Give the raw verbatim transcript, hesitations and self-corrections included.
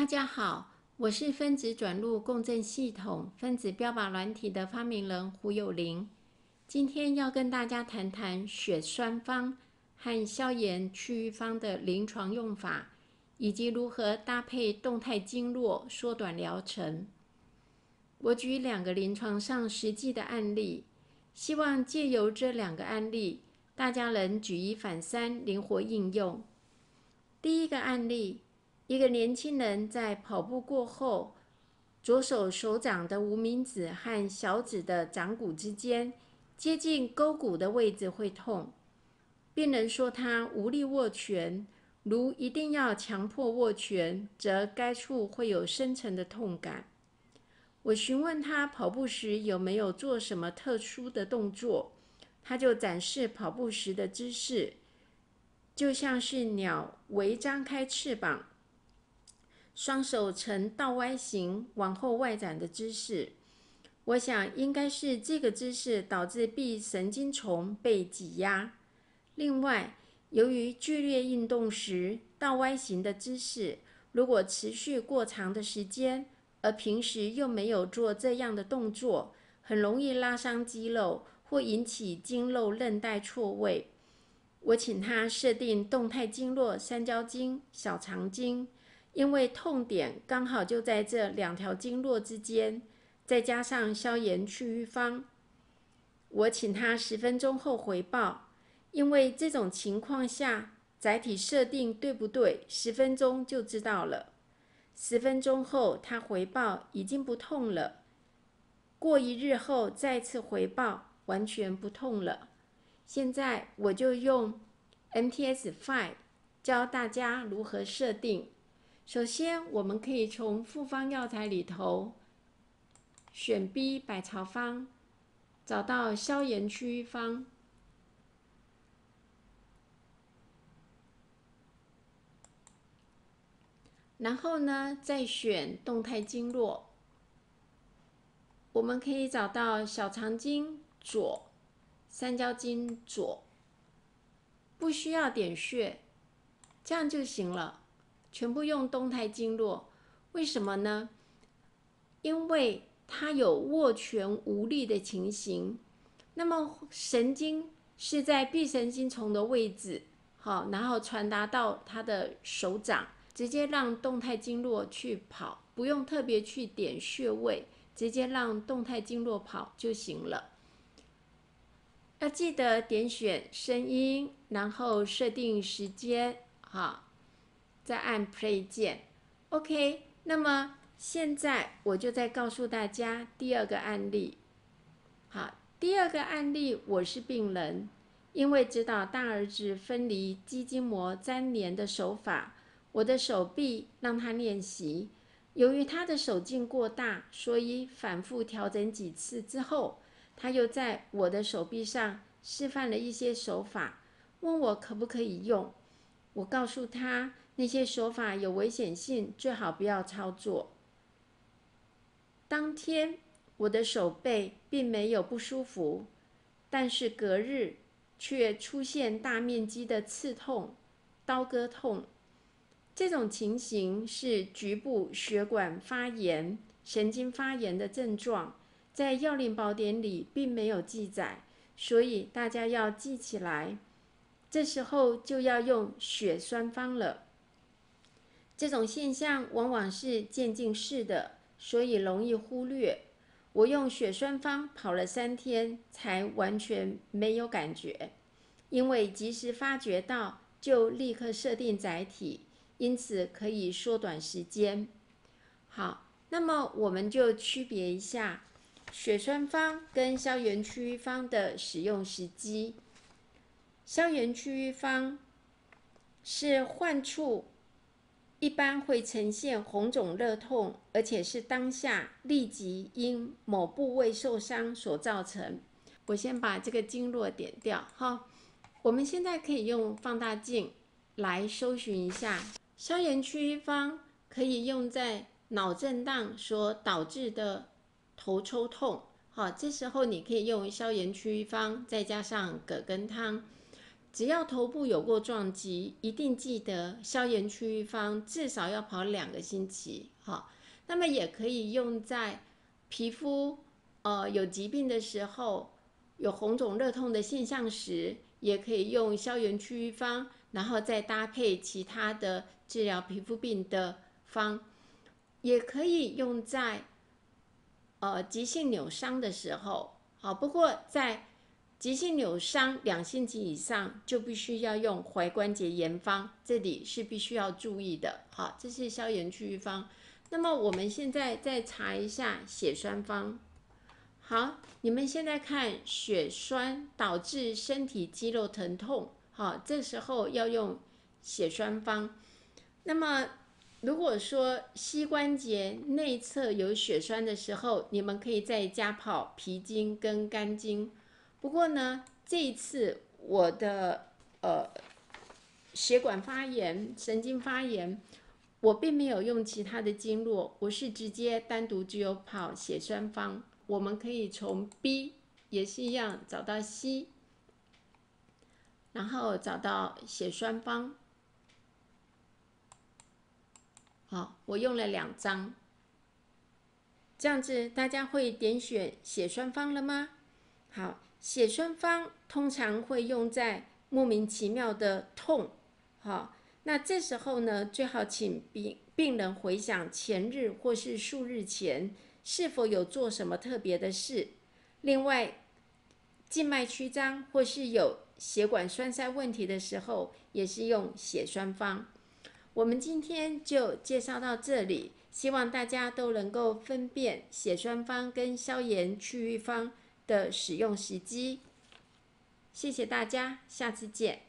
家好，我是分子转录共振系统分子标靶软体的发明人胡有灵。今天要跟大家谈谈血栓方和消炎区域方的临床用法，以及如何搭配动态经络缩短疗程。我举两个临床上实际的案例，希望借由这两个案例，大家能举一反三，灵活应用。第一个案例，一个年轻人在跑步过后，左手手掌的无名指和小指的掌骨之间接近沟骨的位置会痛。病人说他无力握拳，如一定要强迫握拳，则该处会有深层的痛感。我询问他跑步时有没有做什么特殊的动作，他就展示跑步时的姿势，就像是鸟微张开翅膀，双手呈倒 Y 形往后外展的姿势。我想应该是这个姿势导致臂神经丛被挤压。另外，由于剧烈运动时倒 Y 形的姿势如果持续过长的时间，而平时又没有做这样的动作，很容易拉伤肌肉或引起经络韧带错位。我请他设定动态经络三焦经、小肠经，因为痛点刚好就在这两条经络之间，再加上消炎去瘀方。我请他十分钟后回报，因为这种情况下载体设定对不对，十分钟就知道了。十分钟后他回报已经不痛了，过一日后再次回报完全不痛了。现在我就用 M T S 五 教大家如何设定。首先，我们可以从复方药材里头选 B 百草方，找到消炎区域方，然后呢，再选动态经络。我们可以找到小肠经左、三焦经左，不需要点穴，这样就行了。全部用动态经络，为什么呢？因为它有握拳无力的情形，那么神经是在臂神经丛的位置，好，然后传达到他的手掌，直接让动态经络去跑，不用特别去点穴位，直接让动态经络跑就行了。要记得点选声音，然后设定时间，好，再按 play 键。OK， 那么现在我就再告诉大家第二个案例。好，第二个案例，我是病人，因为指导大儿子分离肌筋膜粘连的手法，我的手臂让他练习。由于他的手劲过大，所以反复调整几次之后，他又在我的手臂上示范了一些手法，问我可不可以用。我告诉他那些手法有危险性，最好不要操作。当天我的手背并没有不舒服，但是隔日却出现大面积的刺痛、刀割痛。这种情形是局部血管发炎、神经发炎的症状，在药令宝典里并没有记载，所以大家要记起来。这时候就要用血栓方了。这种现象往往是渐进式的，所以容易忽略。我用血栓方跑了三天，才完全没有感觉，因为及时发觉到就立刻设定载体，因此可以缩短时间。好，那么我们就区别一下血栓方跟消炎区域方的使用时机。消炎区域方是患处一般会呈现红肿热痛，而且是当下立即因某部位受伤所造成。我先把这个经络点掉。好，我们现在可以用放大镜来搜寻一下消炎区域方，可以用在脑震荡所导致的头抽痛。好，这时候你可以用消炎区域方，再加上葛根汤。 只要头部有过撞击，一定记得消炎去瘀方至少要跑两个星期。好，那么也可以用在皮肤呃有疾病的时候，有红肿热痛的现象时，也可以用消炎去瘀方，然后再搭配其他的治疗皮肤病的方，也可以用在呃急性扭伤的时候。好，不过在急性扭伤两星期以上，就必须要用踝关节炎方，这里是必须要注意的。好，这是消炎去瘀方。那么我们现在再查一下血栓方。好，你们现在看血栓导致身体肌肉疼痛，好，这时候要用血栓方。那么如果说膝关节内侧有血栓的时候，你们可以再加跑脾经跟肝经。不过呢，这一次我的呃血管发炎、神经发炎，我并没有用其他的经络，我是直接单独只有跑血栓方。我们可以从 B 也是一样找到 C， 然后找到血栓方。好，我用了两张，这样子大家会点选血栓方了吗？好，血栓方通常会用在莫名其妙的痛，好，那这时候呢，最好请病病人回想前日或是数日前是否有做什么特别的事。另外，静脉曲张或是有血管栓塞问题的时候，也是用血栓方。我们今天就介绍到这里，希望大家都能够分辨血栓方跟消炎去瘀方的使用时机。谢谢大家，下次见。